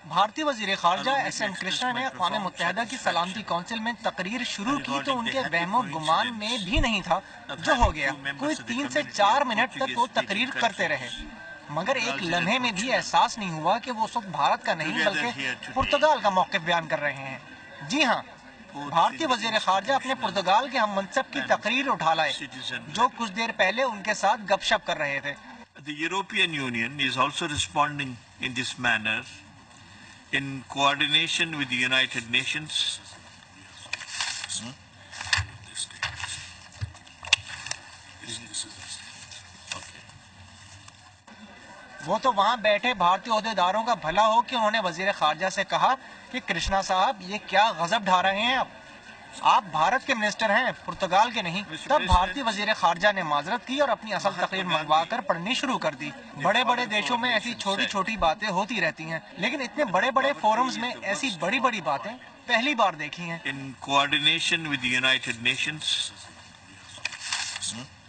بھارتی وزیر خارجہ ایس ایم کرشنا نے اقوام متحدہ کی سلامتی کونسل میں تقریر شروع کی تو ان کے وہم و گمان میں بھی نہیں تھا جو ہو گیا۔ کوئی 3 سے 4 منٹ تک وہ تقریر کرتے رہے، مگر ایک لمحے میں بھی احساس نہیں ہوا کہ وہ اس وقت بھارت کا نہیں بلکہ پرتگال کا موقف بیان کر رہے ہیں۔ جی ہاں، بھارتی وزیر خارجہ اپنے پرتگال کے ہم منصب کی تقریر اٹھا لائے جو کچھ دیر پہلے ان کے ساتھ گپ شپ کر رہے تھے۔ The European Union is also responding in this manner in coordination with the United Nations. وہ تو وہاں بیٹھے بھارتی عہدیداروں کا بھلا ہو کہ انہوں نے وزیر خارجہ سے کہا کہ کرشنا صاحب یہ کیا غضب ڈھا رہے ہیں آپ بھارت کے منسٹر ہیں، پرتگال کے نہیں۔ تب بھارتی وزیر خارجہ نے معذرت کی اور اپنی اصل تقریر منگوا کر پڑھنی شروع کر دی۔ بڑے بڑے دیشوں میں ایسی چھوٹی چھوٹی باتیں ہوتی رہتی ہیں، لیکن اتنے بڑے بڑے فورمز میں ایسی بڑی بڑی باتیں پہلی بار دیکھی ہیں۔ In coordination with the United Nations.